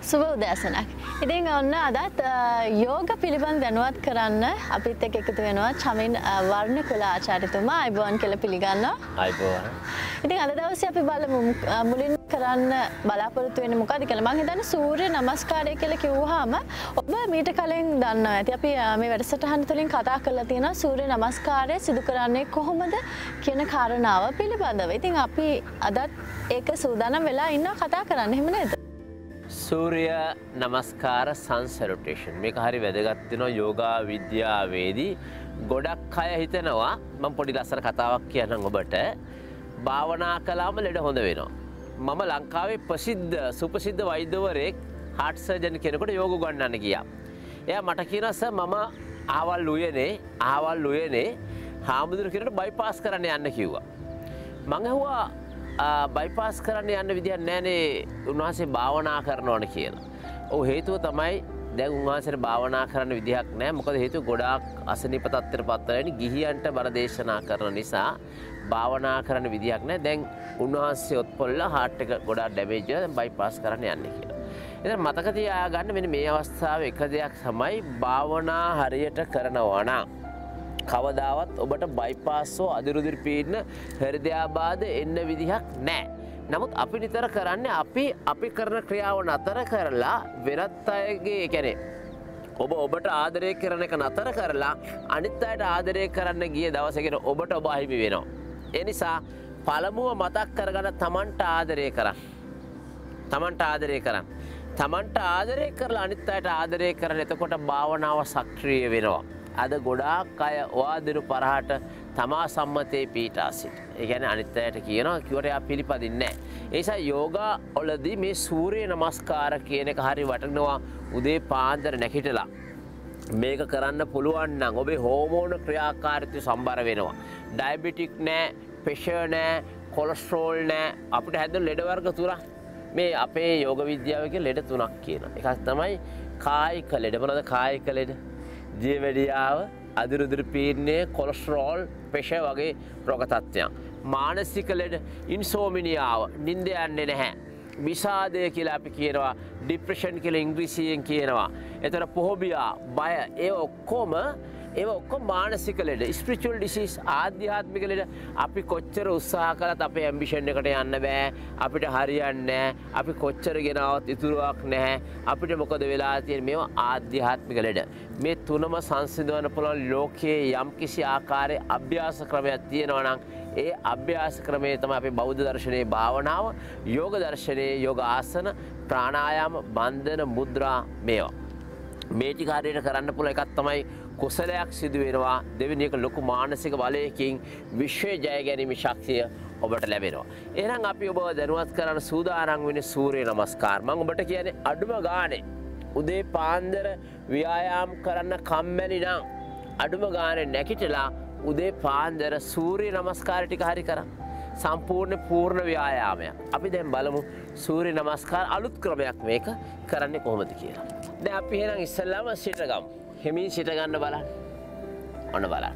සුබ උදෑසනක්. ඉතින් ඔන්න අදත් යෝග පිළිබඳ දැනුවත් කරන්න අපිත් එක්ක එකතු වෙනවා චමින් වර්ණකුල ආචාර්යතුමා. අයබෝවන් කියලා පිළිගන්නවා. අයබෝවන්. ඉතින් අද දවසේ අපි බලමු මුලින් කරන්න බලාපොරොත්තු වෙන්නේ මොකද්ද කියලා. මම හිතන්නේ සූර්ය නමස්කාරය කියලා කිව්වහම ඔබ මීට කලින් දන්නවා ඇති. අපි මේ වැඩසටහන තුළින් කතා කරලා තියෙනවා සූර්ය නමස්කාරය සිදු කරන්නේ කොහොමද කියන කාරණාව පිළිබඳව. ඉතින් අපි අදත් ඒක සූදානම් වෙලා ඉන්නවා කතා කරන්න. එහෙම නේද? සූර්ය නමස්කාර සංසලුටේෂන් මේක හරි වැදගත් වෙනවා යෝගා විද්‍යාවේදී. ගොඩක් අය හිතනවා මම පොඩි ලස්සන කතාවක් කියන්නම් ඔබට. භාවනා කළාම ලෙඩ හොඳ වෙනවා. මම ලංකාවේ ප්‍රසිද්ධ සුප්‍රසිද්ධ වෛද්‍යවරයෙක් හાર્ට් සර්ජන් කෙනෙකුට යෝග උගන්වන්න ගියා. එයා මට කියනවා සර් මම ආවල් උයනේ හාමුදුරු කෙනෙකුට බයිපාස් කරන්න යන්න කිව්වා. මම ඇහුවා බයිපාස් කරන්න යන්න විදියක් නැහැනේ උන්වහන්සේ භාවනා කරනවනේ කියලා. ඔව් හේතුව තමයි දැන් උන්වහන්සේට භාවනා කරන්න විදියක් නැහැ. මොකද හේතුව ගොඩාක් අසනීප තත්ත්වයට පත් වෙලා ගිහියන්ට බර දේශනා කරන නිසා භාවනා කරන්න විදියක් නැහැ. දැන් උන්වහන්සේ ඔත්පොල්ලා හાર્ට් එක ගොඩාක් ඩැමේජ් වෙලා දැන් බයිපාස් කරන්න යන්නේ කියලා. ඉතින් මතක තියාගන්න මෙන්න මේ අවස්ථාවේ එක දෙයක් තමයි භාවනා හරියට කරනවා නම් කවදාවත් ඔබට බයිපාස්ෝ අදිරුදිරි පීඩන හෘදයාබාධ එන්න විදිහක් නැහැ. නමුත් අපි නිතර කරන්නේ අපි කරන ක්‍රියාව නතර කරලා වෙනත් අයගේ කියන්නේ ඔබට ආදරය කරන එක නතර කරලා අනිත් අයට ආදරය කරන්න ගිය දවසකට ඔබට ඔබ අහිමි වෙනවා. ඒ නිසා පළමුව මතක් කරගන්න තමන්ට ආදරය කරන්න. තමන්ට ආදරය කරලා අනිත් අයට ආදරය කරන එතකොට භාවනාව සක්‍රිය වෙනවා. අද ගොඩාක් අය ඔයාදිනු පරහට තමා සම්මතයේ පීඨා සිට. ඒ කියන්නේ අනිත් අයට කියනවා කිව්වට එයා පිළිපදින්නේ නැහැ. ඒ නිසා යෝගා වලදී මේ සූර්ය නමස්කාර කියන එක හරි වටිනවා. උදේ පාන්දර නැගිටලා මේක කරන්න පුළුවන් නම් ඔබේ හෝමෝන ක්‍රියාකාරීත්වය සම්බර වෙනවා. ඩයබටික් නැහැ, ප්‍රෙෂර් නැහැ, කොලෙස්ටරෝල් නැහැ. අපිට හැදෙන ලෙඩ වර්ග තුනක් මේ අපේ යෝග විද්‍යාවේ ලෙඩ තුනක් කියනවා. එකක් තමයි කායික ලෙඩ. මොනවද කායික ලෙඩ? දියවැඩියාව, අදිරුදිරි පීඩනය, කොලෙස්ටරෝල්, ප්‍රෙෂර් වගේ රෝග තත්ත්වයන්. මානසික ලෙඩ ඉන්සෝමිනියාව, නිින්ද යන්නේ නැහැ. විෂාදය කියලා අපි කියනවා, ડિප්‍රෙෂන් කියලා ඉංග්‍රීසියෙන් කියනවා. එතන පොහොබියා, බය, ඒ ඔක්කොම මානසික ලෙඩ. ස්පිරිචුවල් ඩිසීස් ආධ්‍යාත්මික ලෙඩ. අපි කොච්චර උත්සාහ කළත් අපේ ඇම්බිෂන් එකට යන්න බෑ. අපිට හරියන්නේ නැහැ. අපි කොච්චර ගෙනාවත් ඉතුරුවක් නැහැ. අපිට මොකද වෙලා තියෙන්නේ? මේවා ආධ්‍යාත්මික ලෙඩ. මේ තුනම සංසිඳවන්න පුළුවන් ලෝකයේ යම්කිසි ආකාරයේ අභ්‍යාස ක්‍රමයක් තියෙනවා නම් ඒ අභ්‍යාස ක්‍රමය තමයි අපේ බෞද්ධ දර්ශනයේ භාවනාව, යෝග දර්ශනයේ යෝග ආසන, ප්‍රාණායාම, බන්ධන, මුද්‍රා මේවා. මේ ටික හරියට කරන්න පුළුවන් එකක් තමයි කුසලයක් සිදු වෙනවා. දෙවෙනි එක ලොකු මානසික බලයකින් විශ්වය ජය ගැනීමේ ශක්තිය ඔබට ලැබෙනවා. එහෙනම් අපි ඔබව දැනුවත් කරන්න සූදානම් වෙන්නේ සූර්ය නමස්කාර. මම ඔබට කියන්නේ අඩුම ගානේ උදේ පාන්දර ව්‍යායාම් කරන්න කම්මැලි නම් අඩුම ගානේ නැගිටලා උදේ පාන්දර සූර්ය නමස්කාර ටික හරි කරන්න. සම්පූර්ණ පූර්ණ ව්‍යායාමයක්. අපි දැන් බලමු සූර්ය නමස්කාර අලුත් ක්‍රමයක් මේක කරන්නේ කොහොමද කියලා. දැන් අපි එහෙනම් ඉස්සෙල්ලාම සිටගමු. හිමින් සිට ගන්න බලන්න. ඔන්න බලන්න.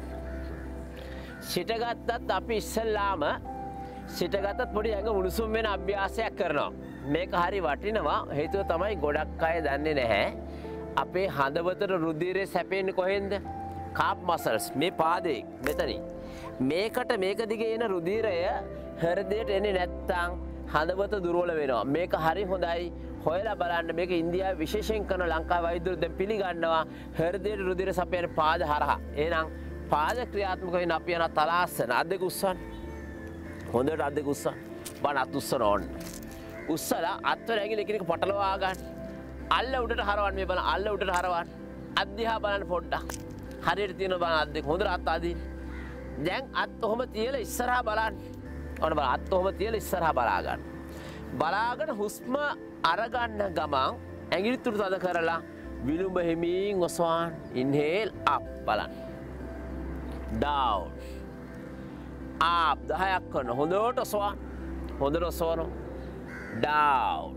සිටගත්තත් අපි ඉස්සෙල්ලාම සිටගත්තත් පොඩි ඇඟ උණුසුම් වෙන අභ්‍යාසයක් කරනවා. මේක හරි වටිනවා. හේතුව තමයි ගොඩක් අය දන්නේ නැහැ. අපේ හදවතට රුධිරය සැපෙන්නේ කොහෙන්ද? කාප් මසල්ස් මේ පාදේ මෙතනින්. මේක දිගේ එන රුධිරය හෘදයට එන්නේ නැත්තම් හදවත දුර්වල වෙනවා. මේක හරි හොඳයි. හොයලා බලන්න මේක ඉන්දියාවේ විශේෂයෙන් කරන ලංකාවේ වෛද්‍යවරු දැන් පිළිගන්නවා හෘදයට රුධිර සපයන පාද හරහා. එහෙනම් පාද ක්‍රියාත්මක වෙන අපි යන තලාසන අත් දෙක උස්සන්න. හොඳට අත් දෙක උස්සන්න. බණ අත් උස්සන ඕන්න. උස්සලා අත්වල ඇඟිලි එක එක පටලවා ගන්න. අල්ල උඩට හරවන්න මේ බලන්න. අල්ල උඩට හරවන්න. අත් දිහා බලන්න පොඩ්ඩක්. හරියට තියෙන බලන්න අත් දෙක හොඳට අත් අදින්න. දැන් අත් ඔහොම තියලා ඉස්සරහා බලන්න. ඔන්න බලන්න අත් ඔහොම තියලා ඉස්සරහා බලා ගන්න. බලාගෙන හුස්ම අරගන්න ගමන් ඇඟිලි තුඩු තද කරලා විලුඹ හිමින් ඔසවන්න. ඉන්හේල් අප් බලන්න. ඩවුන්. අප් 10ක් කරන. හොඳට ඔසවන්න. හොඳට ඔසවනවා. ඩවුන්.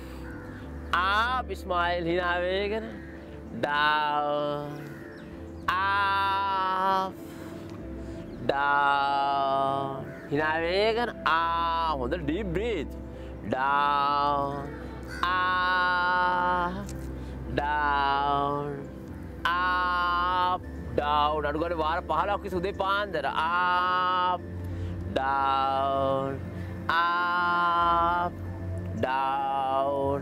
අප් ස්මයිල් hina වේගෙන. ඩවුන්. අප්. ඩවුන්. hina වේගෙන. හොඳට deep breath. down, up, down අඩු ගානේ වාර 15ක් විතර උදේ පාන්දර up down up down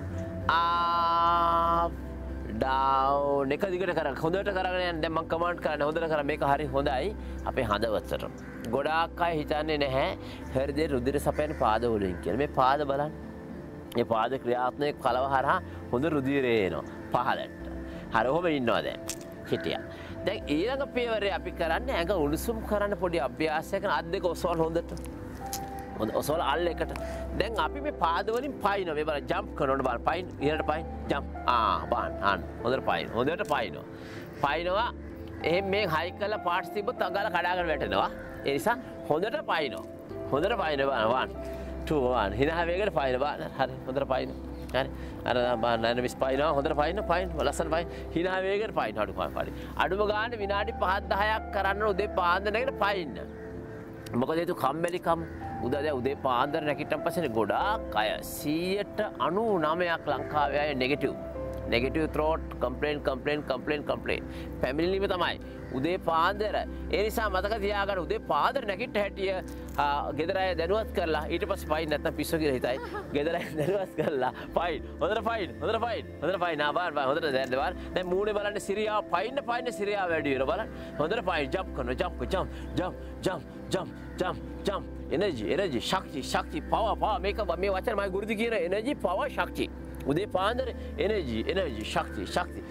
up down එක දිගට කරා හොඳට කරගෙන යන්න දැන් මම කමාන්ඩ් කරන්නේ හොඳට කරා මේක හරි හොඳයි අපේ හදවතට ගොඩාක් අය හිතන්නේ නැහැ හෘදේ රුධිර සපයන පාද වලින් කියලා මේ පාද බලන්න මේ පාද ක්‍රියාත්මක කලව හරහා හොඳ රුධිරය එනවා පහළට හරි ඔහොම ඉන්නවා දැන් හිටියා දැන් ඊළඟ පියවරේ අපි කරන්නේ ඇඟ උණුසුම් කරන්න පොඩි අභ්‍යාසයක් අත් දෙක ඔසවන හොඳට ඔසවල අල්ල එකට දැන් අපි මේ පාද වලින් පයින්නවා මේ බලන්න ජම්ප් කරනකොට බලන්න පයින් ඉහළට පයින් ජම්ප් බලන්න හොඳට පයින්නවා එහෙන් මේ හයි කරලා පාර්ට්ස් තිබ්බොත් අඟල කඩාගෙන වැටෙනවා ඒ නිසා හොඳට පයින්නවා 1 2 1 හිනා වේගයට පයින්නවා හරි හොඳට පයින්නවා හරි අර බලන්න මිස් පයින්නවා හොඳට පයින් ලස්සන පයින් හිනා වේගයට පයින් අඩුම ගානේ විනාඩි 5-10ක් කරන්න උදේ පාන්දර නැගිට පයින්න මොකද හේතුව කම්මැලිකම උදේ පාන්දර නැගිට්ටන් පස්සේ ගොඩාක් අය 99% ලංකාවේ අය නෙගටිව් throat complain පැමිණීම තමයි උදේ පාන්දර ඒ නිසා මතක තියාගන්න උදේ පාන්දර නැගිට හැටිය ගෙදර අය දැනුවත් කරලා ඊට පස්සේ පයින් නැත්තම් පිස්සු කියලා හිතයි ගෙදර අය දැනුවත් කරලා පයින් හොඳට පයින් හොඳට දැන් මූණේ බලන්න සිරියාව පයින්න සිරියාව වැඩි වෙනවා බලන්න හොඳට පයින් ජම්ප් කරනවා ජම්ප් එනර්ජි ශක්ති පවර් මේක මේ වචන මම ගුරුදු කියන එනර්ජි පවර් ශක්ති උදේ පාන්දර එනර්ජි ශක්ති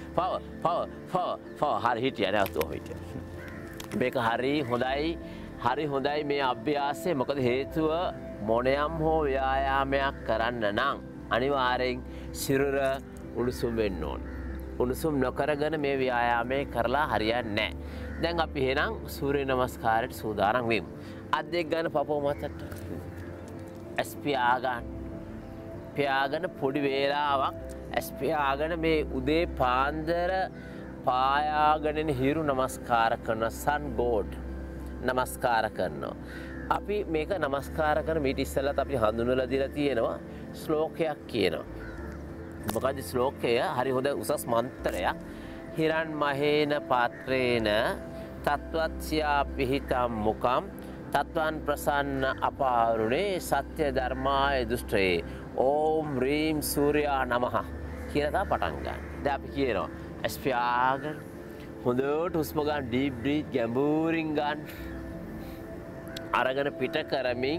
පවර් හරි හිටියා නැවතුම හිටියා මේක හරි හොඳයි මේ අභ්‍යාසය මොකද හේතුව මොනයම් හෝ ව්‍යායාමයක් කරන්න නම් අනිවාර්යෙන් සිරුර උණුසුම් වෙන්න ඕන උණුසුම් නොකරගෙන මේ ව්‍යායාමය කරලා හරියන්නේ නැහැ දැන් අපි එහෙනම් සූර්ය නමස්කාරයට සූදානම් වෙමු අත් දෙක ගන්න පපුව මතට ඇස් පියාගෙන පොඩි වේලාවක් ඇස් පියාගෙන මේ උදේ පාන්දර පායාගෙන හිරු නමස්කාර කරන sun god නමස්කාර කරනවා අපි මේක නමස්කාර කරන මීට ඉස්සෙල්ලත් අපි හඳුන්වලා දීලා තියෙනවා ශ්ලෝකයක් කියනවා මොකද ශ්ලෝකය හරි හොඳ උසස් මන්ත්‍රයක් හිරන් මහේන පාත්‍රේන තත්වත්ස්‍යා පිහිතම් මුකම් තත්වන් ප්‍රසන්න අපාරුණේ සත්‍ය ධර්මාය දුෂ්ටේ ඕම් රීම් සූර්යා නමහ කියලා පටන් ගන්න. දැන් අපි කියනවා ඇස් පියාගෙන හොඳට හුස්ම ගන්න ඩීප් බ්‍රීත් ගැඹුරින් ගන්න. අරගෙන පිට කරමින්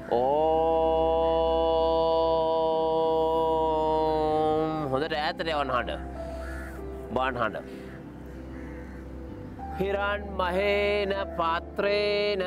ඕම් හොඳට ඈතට යවන්න හඬ. බාන්න හඬ. හිරන් මහේන පාත්‍රේන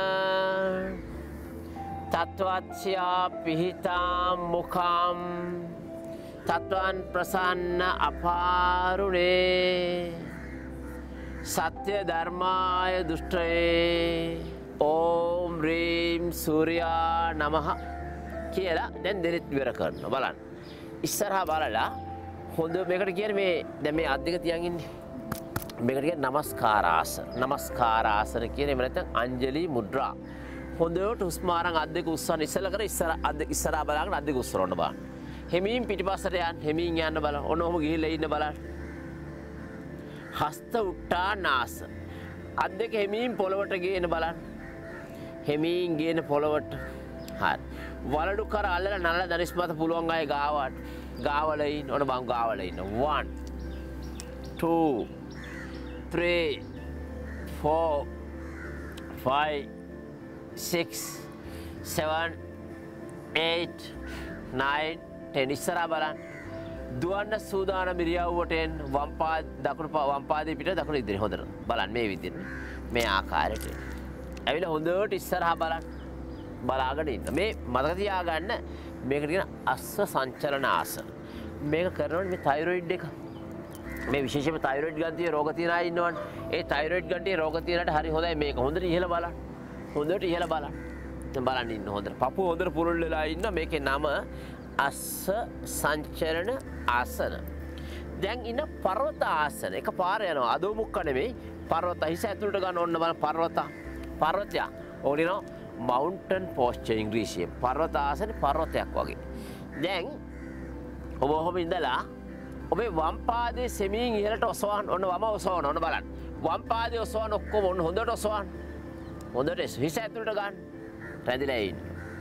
තත්වත්ස්‍යා පිහිතාම් මුකම් තත්වන් ප්‍රසන්න අපාරුණේ සත්‍ය ධර්මාය දුෂ්ටේ ඕම් රීම් සූර්යා නමහ කියලා දැන් දෙනෙත් විවර කරනවා බලන්න ඉස්සරහා බලලා හොඳ මේකට කියන්නේ මේ දැන් මේ අත් දෙක තියන් ඉන්නේ මේකට කියන්නේ නමස්කාරාසන කියන එහෙම නැත්නම් අංජලි මුද්‍රා හොඳට හුස්ම අරන් අත් දෙක උස්සන ඉස්සරහා බලාගෙන අත් දෙක උස්සරන්න බලන්න. හිමින් පිටිපස්සට යන්න හිමින් යන්න බලන්න. ඔන්න ඔහම ගිහිල්ලා ඉන්න බලන්න. හස්ත උට්ටානාස. අත් දෙක හිමින් පොළවට ගේන බලන්න. හිමින් ගේන පොළවට. හරි. වලඩු කර අල්ලලා නල්ල දනිස් මත පුළුවන් අය ගාවල ඉන්න. ඔන්න බං ගාවල ඉන්න. 1 2 3 4 5 6 7 8 9 10 ඉස්සරහා බලන්න දුවන්න සූදානම් ඉරියව්වට එන්න වම් පාදයේ පිට දකුණු ඉදිරිය හොඳට බලන්න මේ විදිහට මේ ආකාරයට ඇවිල්ලා හොඳට ඉස්සරහා බලාගෙන ඉන්න මේ මතක තියාගන්න මේකට කියන අස්ස සංචලන ආසන මේක කරනකොට මේ තයිරොයිඩ් එක මේ විශේෂයෙන්ම තයිරොයිඩ් ග්‍රන්ථියේ රෝග තියෙන අය ඉන්නවනේ ඒ තයිරොයිඩ් ග්‍රන්ථියේ රෝග තියෙනට හරි හොඳයි මේක හොඳට ඉහළ බලන්න දැන් බලන්න ඉන්න හොඳට පපුව හොඳට පුරුල් වෙලා ඉන්න මේකේ නම අස්ස සංචලන ආසන දැන් ඉන්න පර්වත ආසන එක පාර යනවා අදෝමුක්ක නෙමෙයි පර්වත හිස ඇතුළට ගන්න ඕන බලන්න පර්වතයක් ඕනිනෝ මවුන්ටන් පෝස්චර් ඉංග්‍රීසියෙන් පර්වත ආසනේ පර්වතයක් වගේ දැන් ඔබ ඔහොම ඉඳලා ඔබේ වම් පාදයේ සෙමින් ඉහළට ඔසවන්න ඔන්න වම ඔසවන්න ඔන්න බලන්න වම් පාදයේ ඔසවන ඔක්කොම ඔන්න හොඳට ඔසවන්න. හොඳට හිස ඇතුළට ගන්න. රැඳිලා ඉන්න.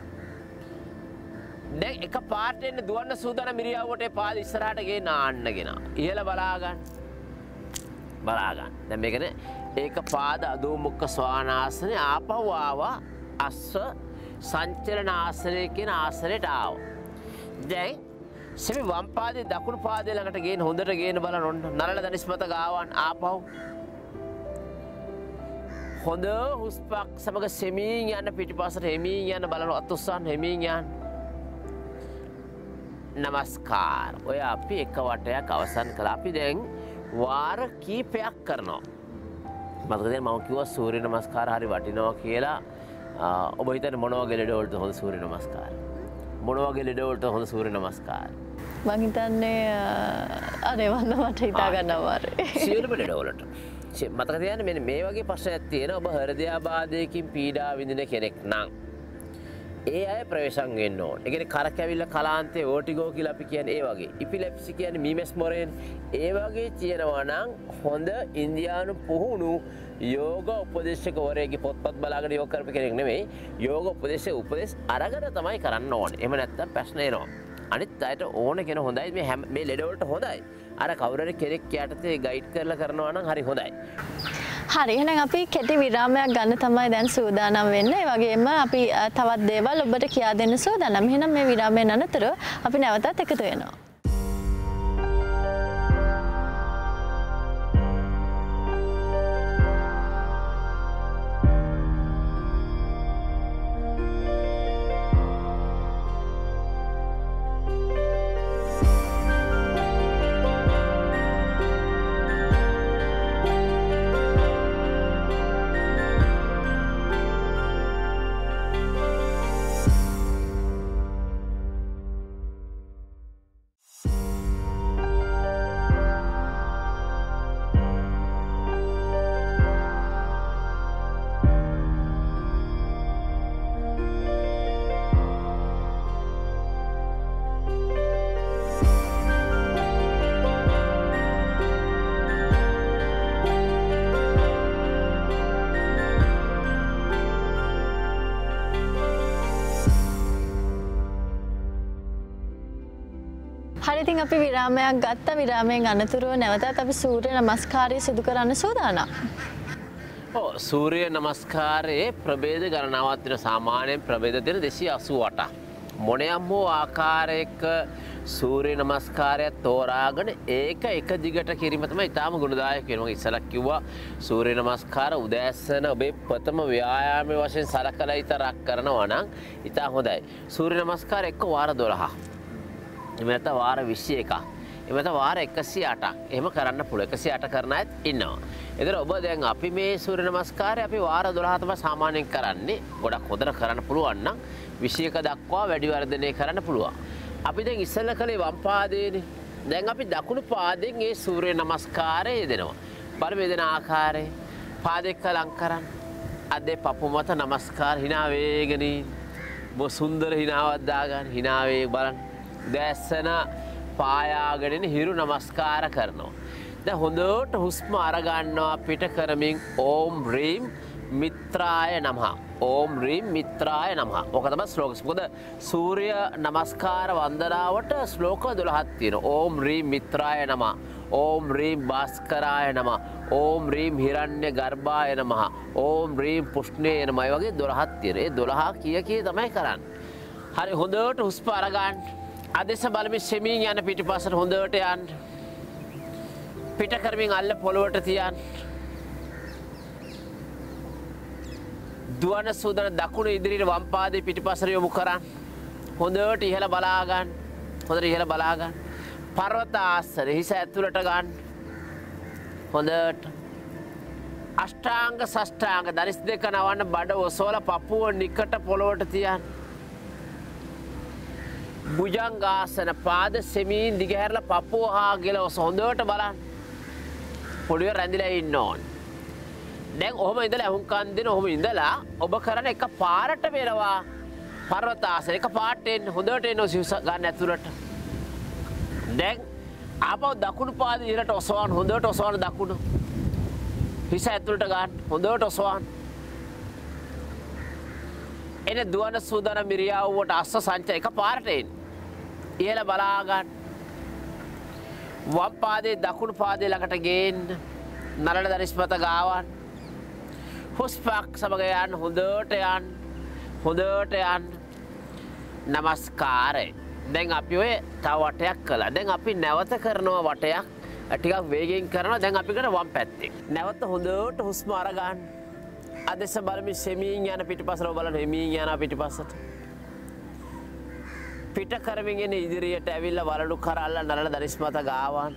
දැන් එක පාට එන්න දුවන්න සූදානම් මිරියාවට පාද ඉස්සරහට ගේන්න ආන්නගෙන. ඉහළ බලා ගන්න. බලා ගන්න. දැන් මේකනේ ඒක පාද අදෝමුඛ ස්වානාසනේ ආපහු ආවා අස්ස සංචලන ආසනය කියන ආසනයට ආවා. දැන් සෙමි වම් පාදයේ දකුණු පාදයේ ළඟට ගේන හොඳට ගේන බලන්න ඔන්න නරල දනිස්මත ගාවන් ආපහු හොඳ හුස්පක් සමග සෙමින් යන පිටිපස්සට හෙමින් යන බලන අත් උස්සන්න හෙමින් යන්න. නමස්කාර. ඔය අපි එක වටයක් අවසන් කළා. අපි දැන් වාර කීපයක් කරනවා. මතකද මම කිව්වා සූර්ය නමස්කාර හරි වටිනවා කියලා. ඔබ හිතන්නේ මොන වගේ ලෙඩ වලට හොඳ සූර්ය නමස්කාර? මොන වගේ ලෙඩ වලට හොඳ සූර්ය නමස්කාර? මං හිතන්නේ අනේ මට හිතා ගන්න අමාරුයි. සියලුම ලෙඩ වලට. මතක තියාගන්න මෙන්න මේ වගේ ප්‍රශ්නයක් තියෙනවා. ඔබ හෘදයාබාධයකින් පීඩා විඳින කෙනෙක් නම් ඒ අය ප්‍රවේශම් වෙන්න ඕන. ඒ කියන්නේ කරකැවිල්ල කලාන්තේ ඕටිගෝ කියලා අපි කියන්නේ ඒ වගේ. ඉපිලෙප්සි කියන්නේ මීමස් මොරේන් ඒ වගේ තියෙනවා නම් හොඳ ඉන්දියානු පුහුණු යෝග උපදේශකවරයෙක්ගේ පොත්පත් බලාගෙන යෝග කරපු කෙනෙක් නෙමෙයි. යෝග උපදේශ අරගෙන තමයි කරන්න ඕනේ. එහෙම නැත්නම් ප්‍රශ්න එනවා. අනිත් අයට ඕන කෙන හොඳයි මේ ලෙඩ වලට හොඳයි. අර කවුරු හරි කෙනෙක් යටතේ ගයිඩ් කරලා කරනවා නම් හරි හොඳයි. හරි එහෙනම් අපි කෙටි විරාමයක් ගන්න තමයි දැන් සූදානම් වෙන්නේ. ඒ වගේම අපි තවත් දේවල් ඔබට කියා දෙන්න සූදානම්. එහෙනම් මේ විරාමයෙන් අනතුරු අපි නැවතත් එකතු වෙනවා. හරි ඉතින් අපි විරාමයක් ගත්ත. විරාමයෙන් අනතුරුව නැවතත් අපි සූර්ය නමස්කාරය සිදු කරන්න සූදානම්. ඔව් සූර්ය නමස්කාරයේ ප්‍රභේද ගණනාවක් තියෙන සාමාන්‍යයෙන් ප්‍රභේද දෙන 288ක්. මොනියම් හෝ ආකාරයක සූර්ය නමස්කාරය තෝරාගෙන ඒක එක දිගට කිරීම තමයි ඊටාම ගුණදායක වෙනවා. ඉස්සලා කිව්වා සූර්ය නමස්කාර උදෑසන ඔබේ ප්‍රථම ව්‍යායාමයේ වශයෙන් සලකලා විතරක් කරනවා නම් ඊටා හොඳයි. සූර්ය නමස්කාර එක්ක වාර 12ක්. එහෙම නැත්නම් වාර 21ක්. එහෙම නැත්නම් වාර 108ක්. එහෙම කරන්න පුළුවන්. 108 කරන අයත් ඉන්නවා. ඒතර ඔබ දැන් අපි මේ සූර්ය නමස්කාරය අපි වාර 12 තමයි සාමාන්‍යයෙන් කරන්නේ. ගොඩක් හොඳට කරන්න පුළුවන් නම් 21 දක්වා වැඩි වර්ධනය කරන්න පුළුවන්. අපි දැන් ඉස්සෙල්ලා කළේ වම් පාදයේනේ. දැන් අපි දකුණු පාදයෙන් මේ සූර්ය නමස්කාරය යෙදෙනවා. බලමු යෙදෙන ආකාරය. පාද එක්ක ලං කරන්න. අදේ පපු මත නමස්කාර hina වේගෙන බො සුන්දර hinaවක් දාගන්න. hina වේ බලන්න. දැස්සන පායාගෙන හිරු නමස්කාර කරනවා. දැන් හොඳට හුස්ම අරගන්නවා පිට කරමින් ඕම් රීම් මිත්‍රාය නමහ. ඕම් රීම් මිත්‍රාය නමහ. ඔක තමයි ශ්ලෝක. මොකද සූර්ය නමස්කාර වන්දනාවට ශ්ලෝක 12ක් තියෙනවා. ඕම් රීම් මිත්‍රාය නමහ. ඕම් රීම් භාස්කරාය නමහ. ඕම් රීම් හිරණ්‍ය ගර්භාය නමහ. ඕම් රීම් පුෂ්ණේ නමහ. මේ වගේ 12ක් තියෙනවා. ඒ 12 කී තමයි කරන්නේ. හරි හොඳට හුස්ම අරගන්න. අදෙස බලමින් සෙමින් යන පිටිපස්සට හොඳට යන්න. පිට කරමින් අල්ල පොළොවට තියන්න. දුවන සූදානම් දකුණු ඉදිරියට වම් පාදයේ පිටිපස්සට යොමු කරන්න. හොඳට ඉහළ බලා ගන්න. හොඳට ඉහළ බලා ගන්න. පර්වත ආසන හිස ඇතුළට ගන්න. හොඳට අෂ්ටාංග ෂෂ්ටාංග දරිස් දෙක නවන්න බඩ ඔසවලා පපුව නිකට පොළොවට තියන්න. භුජංගාසන පාද සෙමින් දිගහැරලා පපුව හා ගෙලවස හොඳට බලන්න. පොළවේ රැඳිලා ඉන්න ඕන. දැන් ඔහොම ඉඳලා අහුම්කන් දෙන ඔහොම ඉඳලා ඔබ කරන එක පාරට වෙනවා පර්වතාසන එක පාට එන්න හොඳට එන්න සිවුස ගන්න ඇතුළට. දැන් ආපහු දකුණු පාද ඉරට ඔසවන්න හොඳට ඔසවන්න දකුණු. හිස ඇතුළට ගන්න. හොඳට ඔසවන්න. එන දුවන සූදානම් ඉරියව්වට අස්ස සංච එකපාරට එන්න. ඉහළ බලා ගන්න. වම් පාදයේ දකුණු පාදයේ ළඟට ගේන්න. නරල දරිස්මත ගාවන්න. හුස්පක් සමග යන්න. හොඳට යන්න. හොඳට යන්න. නමස්කාරය. දැන් අපි ඔය තව වටයක් කළා. දැන් අපි නැවත කරනවා වටයක්. ටිකක් වේගෙන් කරනවා. දැන් අපි කරන වම් පැත්තේ. නැවත හොඳට හුස්ම අරගන්න. අදෙස බලමින් සෙමින් යන පිටිපස්සට බලන්න. එමින් යන පිටිපස්සට. පිට කරමින් එන ඉදිරියට ඇවිල්ලා වලලු කරල්ලා නරල දරිස්මත ගාවන්න.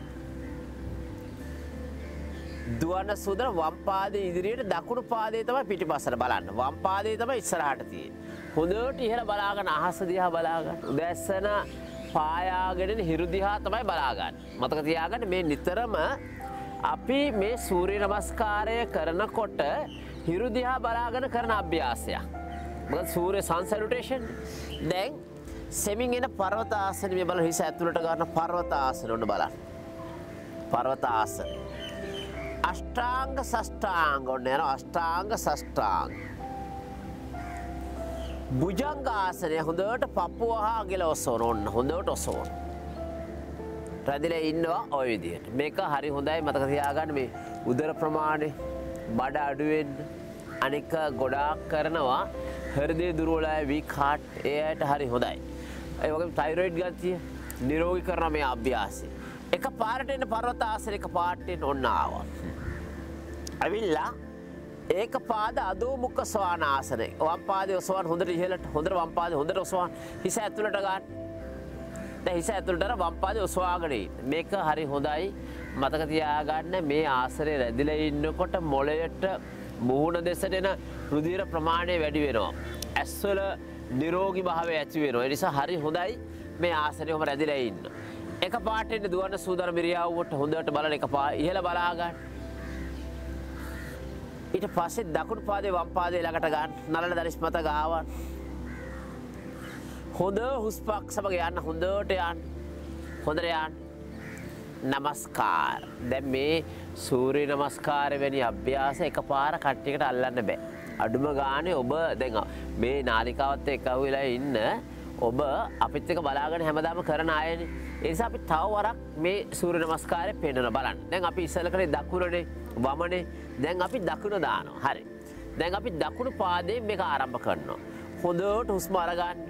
දුවන සුදර වම් පාදයේ ඉදිරියට දකුණු පාදයේ තමයි පිටිපස්සට බලන්න. වම් පාදයේ තමයි ඉස්සරහට තියෙන්නේ. හොඳට ඉහළ බලාගෙන අහස දිහා බලාගන්න. උදැස්සන පායාගෙන හිරු දිහා තමයි බලාගන්න. මතක තියාගන්න මේ නිතරම අපි මේ සූර්ය නමස්කාරය කරනකොට හිරු දිහා බලාගෙන කරන අභ්‍යාසයක්. මොකද සූර්ය සන් සැලුටේෂන්. දැන් සෙමින් එන පර්වත ආසනෙ මේ බලන්න හිස ඇතුළට ගන්න පර්වත ආසනෙ ඔන්න බලන්න. පර්වත ආසනෙ. අෂ්ටාංග සෂ්ටාංග ඔන්න යනවා අෂ්ටාංග සෂ්ටාංග. භුජංගාසනය හොඳට පපුව හා අගල ඔසවන ඔන්න හොඳට ඔසවන. රැදිලා ඉන්නවා ඔය විදිහට. මේක හරි හොඳයි මතක තියාගන්න මේ උදර ප්‍රමාණය බඩ අඩුවෙන්න. අනික ගොඩාක් කරනවා හෘදය දුර්වල අය වීක් හાર્ට් ඒ අයට හරි හොඳයි. ඒ වගේම තයිරොයිඩ් ගතිය නිරෝගී කරන මේ අභ්‍යාසය. එක පාරට එන පර්වත ආසන එක පාරට එන්න ඔන්න ආවා. අවිල්ලා ඒක පාද අදෝමුඛ ස්වාන ආසනය. වම් පාදයේ ඔසවන්න හොඳට ඉහළට. හොඳට වම් පාදයේ හොඳට ඔසවන්න. හිස ඇතුළට ගන්න. දැන් හිස ඇතුළට වම් පාදයේ ඔසවාගෙන ඉන්න. මේක හරි හොඳයි. මතක තියාගන්න මේ ආසනයේ රැඳිලා ඉන්නකොට මොළයට මුහුණ දෙසට එන රුධිර ප්‍රමාණය වැඩි වෙනවා. ඇස්වල නිරෝගී භාවය ඇති වෙනවා. ඒ නිසා හරි හොඳයි මේ ආසනයේම රැඳිලා ඉන්න. එක පාට එන්න දුවන සූදානම් ඉරියව්වට හොඳට බලන එක ඉහළ බලා ගන්න. ඊට පස්සේ දකුණු පාදයේ වම් පාදයේ ළඟට ගන්න. නරල දරිස්මත ගාවන්න. හොඳ හුස්මක් සමග යන්න. හොඳට යන්න. හොඳට යන්න. නමස්කාර. දැන් මේ සූර්ය නමස්කාර වැනි අභ්‍යාස එකපාර කට්ටියකට අල්ලන්න බෑ. අඩුම ගානේ ඔබ දැන් මේ නාලිකාවත් එක්ක අහුවෙලා ඉන්න ඔබ අපිත් එක්ක බලාගෙන හැමදාම කරන අයනේ. ඒ නිසා අපි තව වරක් මේ සූර්ය නමස්කාරය පෙන්නන බලන්න. දැන් අපි ඉස්සෙල්ලා කරේ දකුණනේ වමනේ. දැන් අපි දකුණ දානවා. හරි. දැන් අපි දකුණු පාදයෙන් මේක ආරම්භ කරනවා. හොඳට හුස්ම අරගන්න.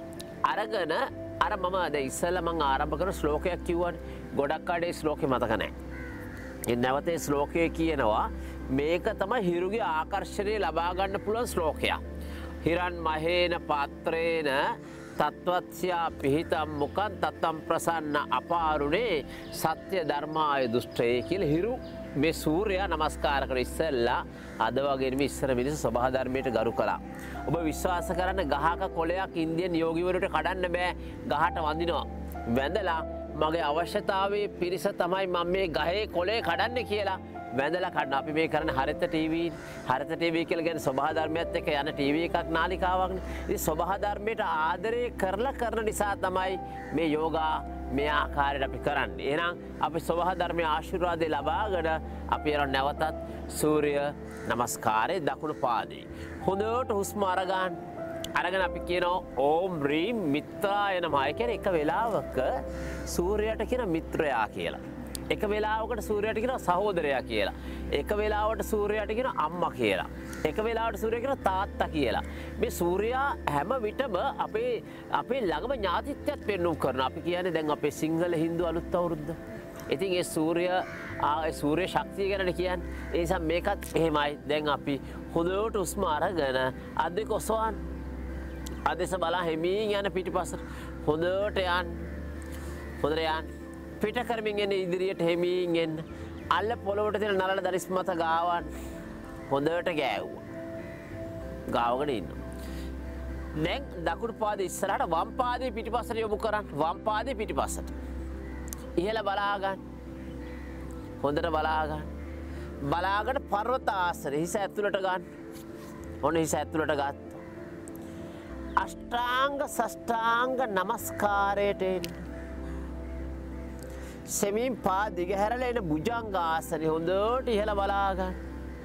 අරගෙන අර මම දැන් ඉස්සෙල්ලා මම ආරම්භ කරන ශ්ලෝකයක් කිව්වනේ. ගොඩක් අඩේ ශ්ලෝකේ මතක නැහැ. ඒ නැවතේ ශ්ලෝකයේ කියනවා මේක තමයි හිරුගේ ආකර්ෂණය ලබා ගන්න පුළුවන් ශ්ලෝකයක්. හිරන් මහේන පාත්‍රේන තත්වත්ස්යා පිහිතම් මොකන් තත්තම් ප්‍රසන්න අපාරුණේ සත්‍ය ධර්මාය දුෂ්ටේ කියලා හිරු මේ සූර්යයා නමස්කාර කර ඉස්සෙල්ලා අද වගේම ඉස්සර මිනිස්සු සබහා ධර්මයට ගරු කළා. ඔබ විශ්වාස කරන්න ගහක කොළයක් ඉන්දියන් යෝගිවරුන්ට කඩන්න බෑ. ගහට වඳිනවා. වැඳලා මගේ අවශ්‍යතාවයේ පිරිස තමයි මම මේ ගහේ කොළේ කඩන්නේ කියලා වැඳලා කඩන. අපි මේ කරන්නේ හරිත ටීවී. හරිත ටීවී කියලා කියන්නේ සබහා ධර්මයත් එක්ක යන ටීවී එකක් නාලිකාවක්නේ. ඉතින් සබහා ධර්මයට ආදරය කරලා කරන නිසා තමයි මේ යෝගා මේ ආකාරයට අපි කරන්නේ. එහෙනම් අපි සබහා ධර්මයේ ආශිර්වාදය ලබාගෙන අපි යන නැවතත් සූර්ය නමස්කාරයේ දකුණු පාදයේ හොඳට හුස්ම අරගන්න. අරගෙන අපි කියනවා ඕම් රීම් මිත්‍රාය නමයි. කියන්නේ එක වෙලාවක සූර්යයට කියන මිත්‍රයා කියලා. එක වෙලාවකට සූර්යයට කියනවා සහෝදරයා කියලා. එක වෙලාවට සූර්යයට කියනවා අම්මා කියලා. එක වෙලාවට සූර්යයා කියනවා තාත්තා කියලා. මේ සූර්යයා හැම විටම අපේ ළඟම ඥාතිත්වයක් පෙන්වුම් කරනවා. අපි කියන්නේ දැන් අපේ සිංහල හින්දු අලුත් අවුරුද්ද. ඉතින් ඒ සූර්ය ශක්තිය ගැන කියන්නේ. ඒ නිසා මේකත් එහෙමයි. දැන් අපි හොඳට හුස්ම අරගෙන අත් දෙක ඔසවන්න. අදෙස බලා හිමින් යන පිටිපස්සට හොඳට යන්න. හොඳට යන්න. පිට කරමින් එන ඉදිරියට හිමින් එන්න. අල්ල පොළොවට තියෙන නරල දරිස්මත ගාවන්න. හොඳට ගෑවුවා. ගාවගෙන ඉන්න. දැන් දකුණු පාදයේ ඉස්සරහට වම් පාදයේ පිටිපස්සට යොමු කරන්න. වම් පාදයේ පිටිපස්සට. ඉහළ බලා ගන්න. හොඳට බලා ගන්න. බලාගෙන පර්වත ආසන හිස ඇතුළට ගන්න. ඔන්න හිස ඇතුළට ගත්තා. අෂ්ටාංග සෂ්ටාංග නමස්කාරයට එන්න. සෙමින් පා දිග හැරලා එන භුජංග ආසනේ හොඳට ඉහළ බලා ගන්න.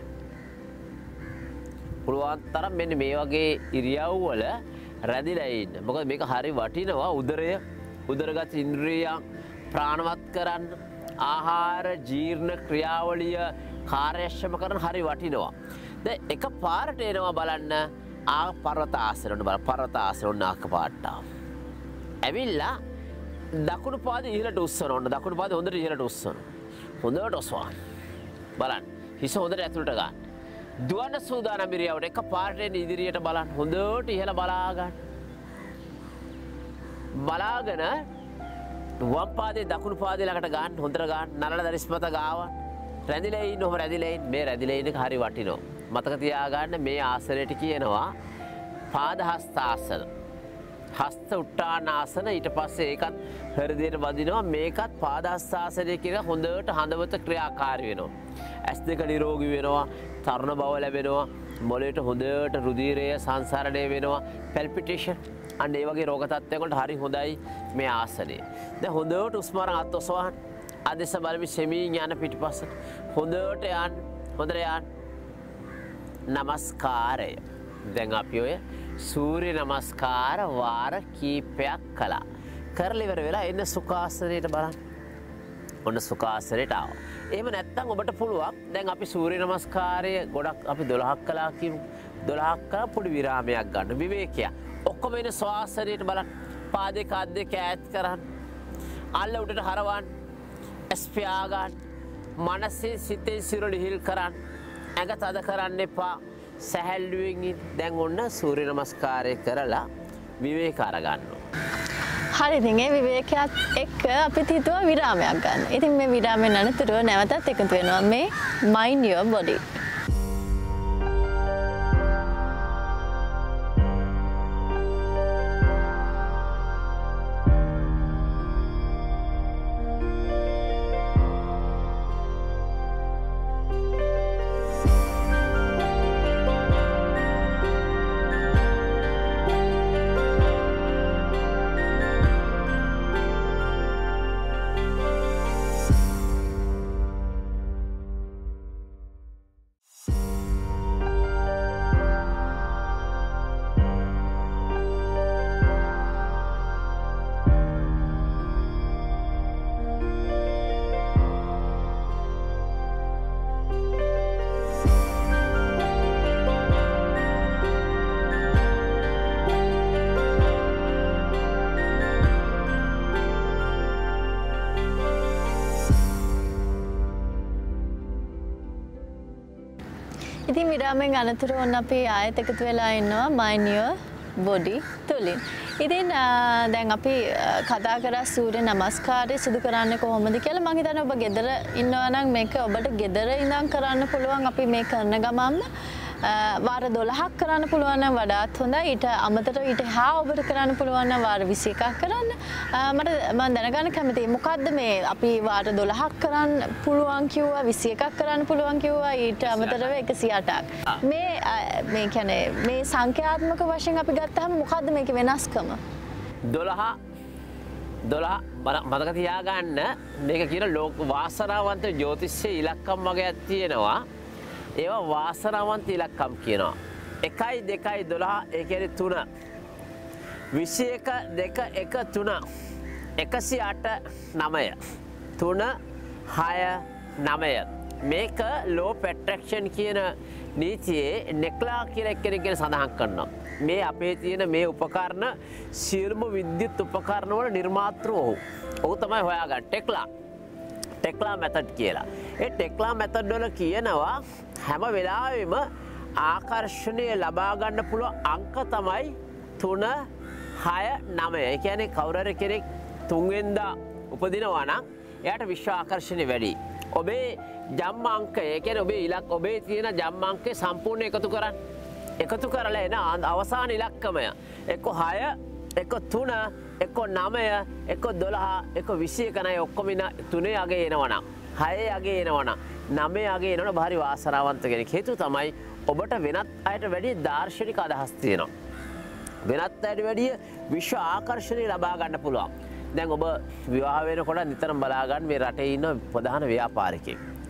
පුළුවන් තරම් මෙන්න මේ වගේ ඉරියව්වල රැඳිලා ඉන්න. මොකද මේක හරි වටිනවා උදරගත ඉන්ද්‍රියයන් ප්‍රාණවත් කරන්න, ආහාර ජීර්ණ ක්‍රියාවලිය කාර්යක්ෂම කරන හරි වටිනවා. දැන් එක පාරට එනවා බලන්න පර්වතාසනට පර්වතාසන නාක පාට්ටා. ඇවිල්ලා දකුණු පාදේ ඉහළට උස්සන. ඔන්න දකුණු පාදේ හොඳට ඉහළට උස්සන. හොඳට ඔසවන්න. බලන්න. හිස හොඳට ඇතුළට ගන්න. දුවන්න සූදානම් ඉරියව්වට එක පාරට එන්න ඉදිරියට බලන්න. හොඳට ඉහළ බලා ගන්න. බලාගෙන වම් පාදේ දකුණු පාදේ ළඟට ගන්න. හොඳට ගන්න. නලල දරිස්මත ගාවන්න. රැඳිලා ඉන්න. ඔහොම රැඳිලා ඉන්න. මේ රැඳිලා ඉන්න එක හරි වටිනවා. මතක තියාගන්න මේ ආසනයට කියනවා පාද හස්තාසන. හස්ත උට්ටානාසන. ඊට පස්සේ ඒකත් හෘදයට වදිනවා. මේකත් පාද හස්තාසනය කියන හොඳට හඳවත ක්‍රියාකාරී වෙනවා. ඇස් දෙක නිරෝගී වෙනවා. තරුණ බව ලැබෙනවා. මොළයට හොඳට රුධිරය සංසරණය වෙනවා. පැල්පිටේෂන් අන්න ඒ වගේ රෝග තත්ත්වයන් වලට හරි හොඳයි මේ ආසනය. දැන් හොඳට උස්ම අරන් අත් ඔසවන්න. අදෙස බලමි සෙමින් යන පිටිපස්සට. හොඳට යන්න. හොඳට යන්න. නමස්කාරය. දැන් අපි ඔය සූර්ය නමස්කාර වාර කීපයක් කළා. කරලා ඉවර වෙලා එන්න සුඛාසනයට බලන්න. ඔන්න සුඛාසනයට ආවා. එහෙම නැත්නම් ඔබට පුළුවන් දැන් අපි සූර්ය නමස්කාරය ගොඩක් අපි 12ක් කළා කියමු. 12ක් කළා පොඩි විරාමයක් ගන්න විවේකයක්. ඔක්කොම එන ස්වාසනයට බලන්න. පාදේ කාත් දෙක ඈත් කරන්න. අල්ල උඩට හරවන්න. ස්පියා ගන්න. මනසේ සිතේ සිරුර හිල් කරන්න. ඇඟ තද කරන්න එපා. සැහැල්ලුවෙන් ඉන්න. දැන් ඔන්න සූර්ය නමස්කාරය කරලා විවේක අරගන්නවා. හරි ඉතින් ඒ විවේකයක් එක්ක අපිට හිතුවා විරාමයක් ගන්න. ඉතින් මේ විරාමයෙන් අනතුරුව නැවතත් එකතු වෙනවා මේ Mind Your Body. ඉතින් විරාමයෙන් අනතුරු ඔන්න අපි ආයෙත් එකතු වෙලා ඉන්නවා Mind Your Body තුලින්. ඉතින් දැන් අපි කතා කරා සූර්ය නමස්කාරය සිදු කරන්නේ කොහොමද කියලා. මම හිතන්නේ ඔබ ගෙදර ඉන්නවා නම් මේක ඔබට ගෙදර ඉඳන් කරන්න පුළුවන්. අපි මේ කරන ගමන්ම වාර 12ක් කරන්න පුළුවන් නම් වඩාත් හොඳයි. ඊට අමතරව ඊට හා ඔබට කරන්න පුළුවන් නම් වාර 21ක් කරන්න. මම දැනගන්න කැමතියි මොකද්ද මේ අපි වාර 12ක් කරන්න පුළුවන් කිව්වා 21ක් කරන්න පුළුවන් කිව්වා ඊට අමතරව 108ක්. මේ කියන්නේ මේ සංඛ්‍යාත්මක වශයෙන් අපි ගත්තාම මොකද්ද මේකේ වෙනස්කම? 12 මතක තියාගන්න මේක කියන ලෝක වාසනාවන්ත ජ්‍යොතිෂයේ ඉලක්කම් වගේක් තියෙනවා. ඒවා වාසනාවන්ත ඉලක්කම් කියනවා. 1 2 12 ඒ කියන්නේ 3. 21 2 1 3 108 9 3 6 9 මේක ලෝ පැට්‍රැක්ෂන් කියන නීතියේ නෙක්ලා කියලා එක්කෙනෙක් ගැන සඳහන් කරනවා. මේ අපේ තියෙන මේ උපකරණ සියලුම විද්‍යුත් උපකරණ වල නිර්මාතෘ ඔහු තමයි හොයාගන්නේ ටෙක්ලා මෙතඩ් කියලා. ඒ ටෙක්ලා මෙතඩ් වල කියනවා හැම වෙලාවෙම ආකර්ෂණය ලබා ගන්න පුළුවන් අංක තමයි 3 6 9. ඒ කියන්නේ කවුරු හරි කෙනෙක් 3 වෙනිදා උපදිනවා නම් එයාට විශ්ව ආකර්ෂණය වැඩි. ඔබේ ජම්ම අංකය ඒ කියන්නේ ඔබේ ඔබේ තියෙන ජම්ම අංකය සම්පූර්ණ එකතු කරන්න. එකතු කරලා එන අවසාන ඉලක්කමය එක්ක 6 එක්ක 3 එක්ක 9 එක්ක 12 එක්ක 21 නයි ඔක්කොම 3 අගේ එනවනම් 6 අගේ එනවනම් 9 අගේ එනවනම් භාරි වාසනාවන්ත කෙනෙක්. හේතුව තමයි ඔබට වෙනත් අයට වැඩිය දාර්ශනික අදහස් තියෙනවා. වෙනත් අයට වැඩිය විශ්ව ආකර්ෂණය ලබා ගන්න පුළුවන්. දැන් ඔබ විවාහ වෙනකොට නිතරම බලා ගන්න මේ රටේ ඉන්න ප්‍රධාන ව්‍යාපාරිකයෙක්.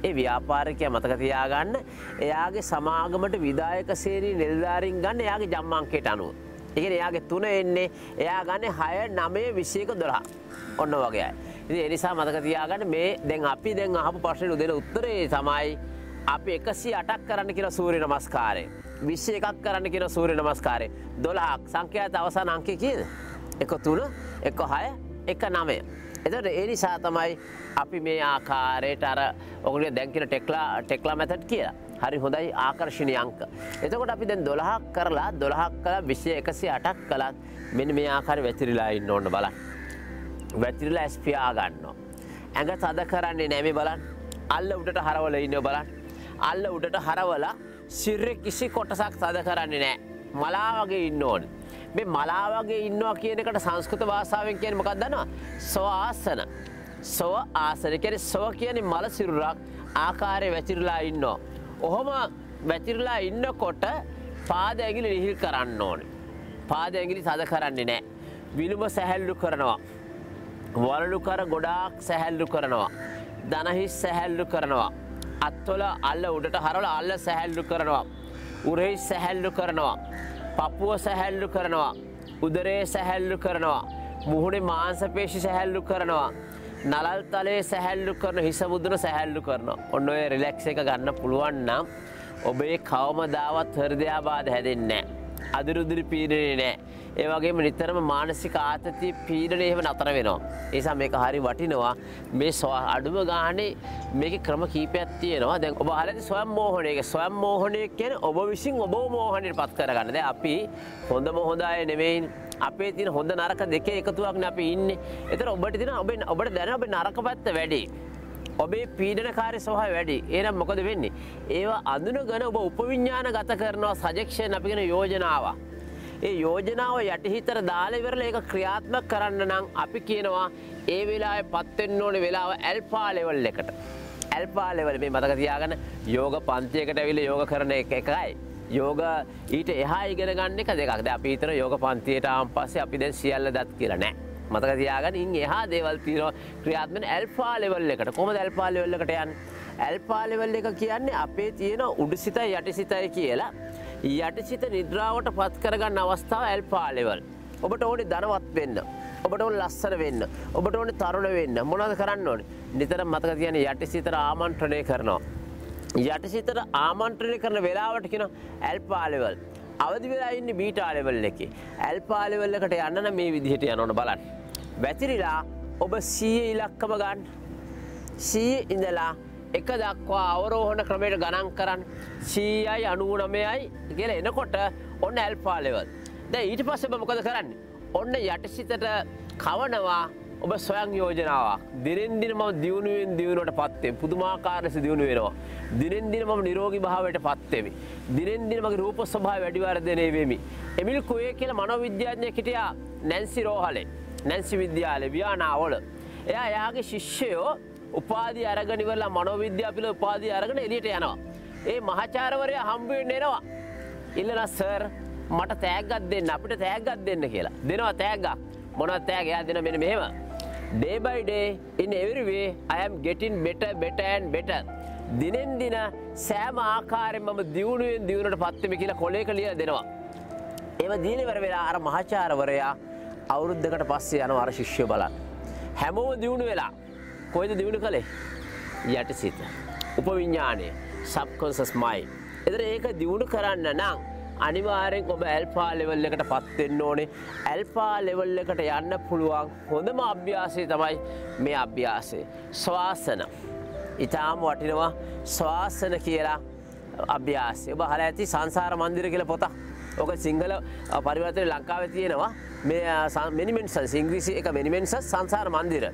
ඒ ව්‍යාපාරිකයා මතක තියාගන්න එයාගේ සමාගමට විදායක සේරී නිලධාරීන් ගන්න එයාගේ ජම්මාංකයට අනුව. ඒ කියන්නේ එයාගේ 3 එන්නේ එයා ගන්න 6 9 21 12. ඔන්න වගේයි. ඉතින් ඒ නිසා මතක තියාගන්න මේ දැන් අපි දැන් අහපු ප්‍රශ්නෙට දෙන උත්තරේ තමයි අපි 108ක් කරන්න කියන සූර්ය නමස්කාරය. 21ක් කරන්න කියන සූර්ය නමස්කාරය. 12ක් සංඛ්‍යාත අවසාන අංකය කීයද? 1 3 1 6 1 9. එතකොට ඒ නිසා තමයි අපි මේ ආකාරයට අර ඔයගොල්ලෝ දැන් කියන ටෙක්ලා මෙතඩ් කියලා. හරි හොඳයි ආකර්ෂණීය අංක. එතකොට අපි දැන් 12ක් කරලා 12ක් කළා 108ක් කළත් මෙන්න මේ ආකාරය වැතිරිලා ඉන්න ඕන බලන්න. වැතිරිලා ස්පියා ගන්නවා. ඇඟ තද කරන්නේ නැහැ මේ බලන්න. අල්ල උඩට හරවලා ඉන්නවා බලන්න. අල්ල උඩට හරවලා සිරේ කිසි කොටසක් තද කරන්නේ නැහැ. මලා වගේ ඉන්න ඕනේ. මේ මලා වගේ ඉන්නවා කියන එකට සංස්කෘත භාෂාවෙන් කියන්නේ මොකක්ද දන්නවද? සව ආසන. සව ආසන කියන්නේ සව කියන්නේ මල සිරුරක් ආකාරයේ වැතිරලා ඉන්නවා. ඔහොම වැතිරලා ඉන්නකොට පාද ඇඟිලි ලිහිල් කරන්න ඕනේ. පාද ඇඟිලි තද කරන්නේ නැහැ. විලුඹ සැහැල්ලු කරනවා. වලලු කර ගොඩාක් සැහැල්ලු කරනවා. දනහිස් සැහැල්ලු කරනවා. අත්වල අල්ල උඩට හරවලා අල්ල සැහැල්ලු කරනවා. උරහිස් සැහැල්ලු කරනවා. පපුව සැහැල්ලු කරනවා. උදරේ සැහැල්ලු කරනවා. මුහුණේ මාංශ පේශි සැහැල්ලු කරනවා. නලල් තලයේ සැහැල්ලු කරන හිස මුදුන සැහැල්ලු කරනවා. ඔන්න ඔය රිලැක්ස් එක ගන්න පුළුවන් නම් ඔබේ කවමදාවත් හෘදයාබාධ හැදෙන්නේ නැහැ. අදිරුදිරි පීඩනේ නැහැ. ඒ වගේම නිතරම මානසික ආතතිය පීඩනය එහෙම නතර වෙනවා. ඒ නිසා මේක හරි වටිනවා. මේ අඩුම ගානේ මේකේ ක්‍රම කීපයක් තියෙනවා. දැන් ඔබ අහලා ඉතින් ස්වයං මෝහණය. ස්වයං මෝහණය කියන්නේ ඔබ විසින් ඔබව මෝහණයටපත් කරගන්න. දැන් අපි හොඳම හොඳ අය නෙමෙයි. අපේ තියෙන හොඳ නරක දෙකේ එකතුවක්නේ අපි ඉන්නේ. ඒතර ඔබට තියෙන ඔබට දැනෙන ඔබේ නරක පැත්ත වැඩි. ඔබේ පීඩනකාරී ස්වභාවය වැඩි. එහෙනම් මොකද වෙන්නේ? ඒවා අඳුනගෙන ඔබ උපවිඥානගත කරනවා සජෙක්ෂන් අපි කියන යෝජනාව. ඒ යෝජනාව යටිහිතට දාලා ඉවරලා ඒක ක්‍රියාත්මක කරන්න නම් අපි කියනවා ඒ වෙලාවේ පත් වෙන්න ඕනේ වෙලාව ඇල්ෆා ලෙවල් එකට. ඇල්ෆා ලෙවල් මේ මතක තියාගන්න යෝග පන්තියකට ඇවිල්ලා යෝග කරන එක එකයි. යෝග ඊට එහා ඉගෙන ගන්න එක දෙකක්. දැන් අපි හිතන යෝග පන්තියට ආවන් පස්සේ අපි දැන් සියල්ල දත් කියලා නෑ. මතක තියාගන්න ඉන් එහා දේවල් තියෙනවා ක්‍රියාත්මක ඇල්ෆා ලෙවල් එකට. කොහොමද ඇල්ෆා ලෙවල් එකට යන්නේ? ඇල්ෆා ලෙවල් එක කියන්නේ අපේ තියෙන උඩුසිතයි යටිසිතයි කියලා. යටිසිත නිද්‍රාවට පත් කරගන්න අවස්ථාව ඇල්ෆා ලෙවල්. ඔබට ඕනේ ධනවත් වෙන්න. ඔබට ඕනේ ලස්සන වෙන්න. ඔබට ඕනේ තරුණ වෙන්න. මොනවද කරන්න ඕනේ? නිතරම මතක තියාගන්න යටිසිතට ආමන්ත්‍රණය කරනවා. යටිසිතට ආමන්ත්‍රණය කරන වෙලාවට කියන ඇල්ෆා ලෙවල්. අවදි වෙලා ඉන්නේ බීටා ලෙවල් එකේ. ඇල්ෆා ලෙවල් එකට යන්න නම් මේ විදිහට යන්න ඕන බලන්න. වැතිරිලා ඔබ 100 ඉලක්කම ගන්න. 100 ඉඳලා එක දක්වා අවරෝහණ ක්‍රමයට ගණන් කරන්න 100යි 99යි කියලා එනකොට ඔන්න ඇල්ෆා ලෙවල්. දැන් ඊට පස්සේ ඔබ මොකද කරන්නේ? ඔන්න යටිසිතට කවනවා ඔබ ස්වයං යෝජනාවක්. දිනෙන් දින මම දියුණුවෙන් දියුණුවටපත් වෙමි. පුදුමාකාර ලෙස දියුණු වෙනවා. දිනෙන් දින මම නිරෝගී භාවයටපත් වෙමි. දිනෙන් දින මගේ රූප ස්වභාවය වැඩි වර්ධනය වෙමි. එමිල් කුවේ කියලා මනෝවිද්‍යාඥයෙක් හිටියා නැන්සි රෝහලේ. නැන්සි විද්‍යාලේ වියානාවල. එයාගේ ශිෂ්‍යයෝ උපාධිය අරගෙන ඉවරලා මනෝවිද්‍යාව පිළිබඳ උපාධිය අරගෙන එළියට යනවා. ඒ මහාචාර්යවරයා හම්බ වෙන්න එනවා. ඉල්ලලා සර් මට තෑග්ගක් දෙන්න අපිට තෑග්ගක් දෙන්න කියලා. දෙනවා තෑග්ගක්. මොනවද තෑග්ග? එයා දෙන මෙන්න මෙහෙම. Day by day in every way I am getting better and better. දිනෙන් දින සෑම ආකාරයෙන්ම මම දියුණුවෙන් දියුණුවටපත් වෙමි කියලා කොලේක ලියලා දෙනවා. ඒව දීලා ඉවර වෙලා අර මහාචාර්යවරයා අවුරුද්දකට පස්සේ යනවා අර ශිෂ්‍යය බලන්න. හැමෝම දියුණු වෙලා කොයිද දියුණු කළේ? යටිසිත. උපවිඥානය. subconscious mind. එතන ඒක දියුණු කරන්න නම් අනිවාර්යෙන් ඔබ ඇල්ෆා ලෙවල් එකට පත් වෙන්න ඕනේ. ඇල්ෆා ලෙවල් එකට යන්න පුළුවන් හොඳම අභ්‍යාසය තමයි මේ අභ්‍යාසය. ශ්වාසන. ඊටාම වටිනවා ශ්වාසන කියලා අභ්‍යාසය. ඔබ අහලා ඇති සංසාර මන්දිර කියලා පොත. ඔක සිංහල පරිවර්තනයේ ලංකාවේ තියෙනවා. මේ මෙනිමෙන්සස් ඉංග්‍රීසි එක මෙනිමෙන්සස් සංසාර මන්දිර.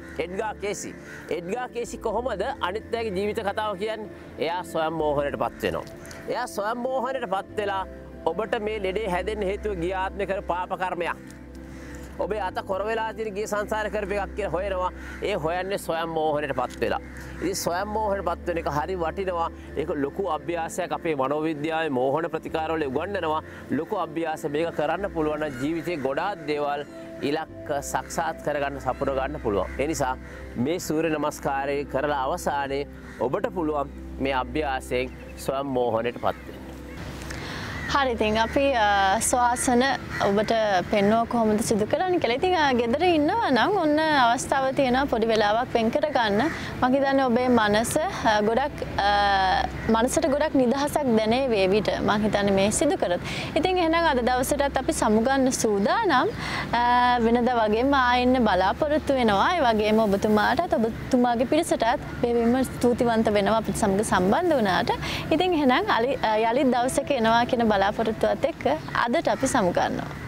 එඩ්ගා කේසි කොහොමද අනිත් අයගේ ජීවිත කතාව කියන්නේ? එයා ස්වයං මෝහණයටපත් වෙනවා. එයා ස්වයං මෝහණයටපත් වෙලා ඔබට මේ ලෙඩේ හැදෙන්න හේතුව ගිය ආත්මේ කර පාප කර්මයක්. ඔබේ අත කොර වෙලා තියෙන ගිය සංසාර කරපු එකක් කියලා හොයනවා. ඒ හොයන්නේ ස්වයං මෝහණයටපත් වෙලා. ඉතින් ස්වයං මෝහණයටපත් වෙන එක හරි වටිනවා. ඒක ලොකු අභ්‍යාසයක් අපේ මනෝවිද්‍යාවේ මෝහණ ප්‍රතිකාරවල උගන්වනවා. ලොකු අභ්‍යාස මේක කරන්න පුළුවන් නම් ජීවිතේ ගොඩාක් දේවල් ඉලක්ක සක්සාත් කරගන්න සපුර ගන්න පුළුවන්. ඒ නිසා මේ සූර්ය නමස්කාරය කරලා අවසානයේ ඔබට පුළුවන් මේ අභ්‍යාසයෙන් ස්වයං මෝහණයට පත් වෙන්න. හරි ඉතින් අපි ස්වාසන ඔබට පෙන්වුවා කොහොමද සිදු කරන්නේ කියලා. ඉතින් ගෙදර ඉන්නවා නම් ඔන්න අවස්ථාව තියෙනවා පොඩි වෙලාවක් වෙන් කර ගන්න. මම හිතන්නේ ඔබේ මනස ගොඩක් මනසට ගොඩක් නිදහසක් දැනේ වේවිට. මම හිතන්නේ මේ සිදු කරත්. ඉතින් එහෙනම් අද දවසටත් අපි සමුගන්න සූදානම්. වෙනදා වගේම ආයෙන්න බලාපොරොත්තු වෙනවා. ඒ වගේම ඔබතුමාටත් ඔබතුමාගේ පිරිසටත් බෙහෙවින්ම ස්තුතිවන්ත වෙනවා අපිට සමග සම්බන්ධ වුණාට. ඉතින් එහෙනම් යලිත් දවසක එනවා කියන බලාපොරොත්තුවත් එක්ක අදට අපි සමුගන්නවා.